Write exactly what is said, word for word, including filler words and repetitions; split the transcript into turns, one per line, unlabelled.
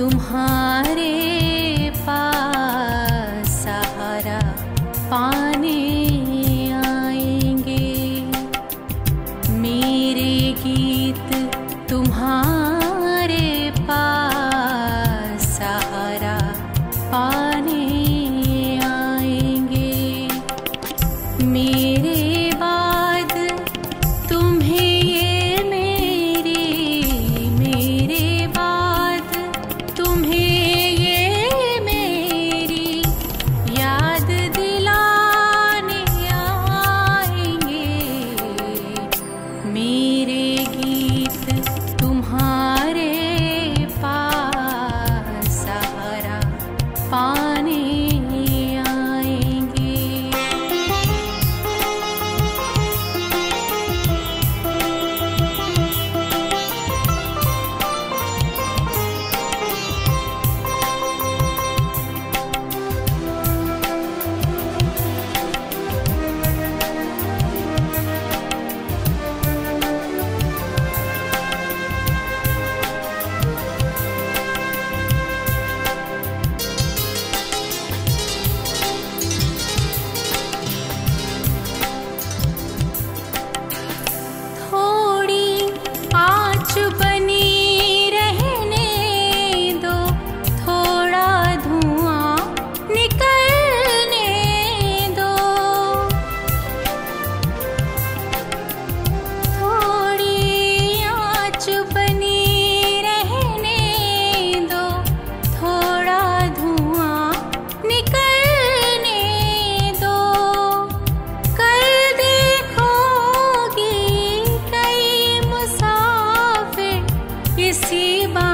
तुम्हारे पास सहारा पाने आएंगे। मेरे गीत तुम्हारे पास सहारा पाने आएंगे। मेरे बाद तुम्हें ये मेरी, मेरे बाद तुम्हें ये मेरी याद दिलाने आएंगे। मेरे गीत तुम्हारे पास सहारा पाने आएंगे। इसी बात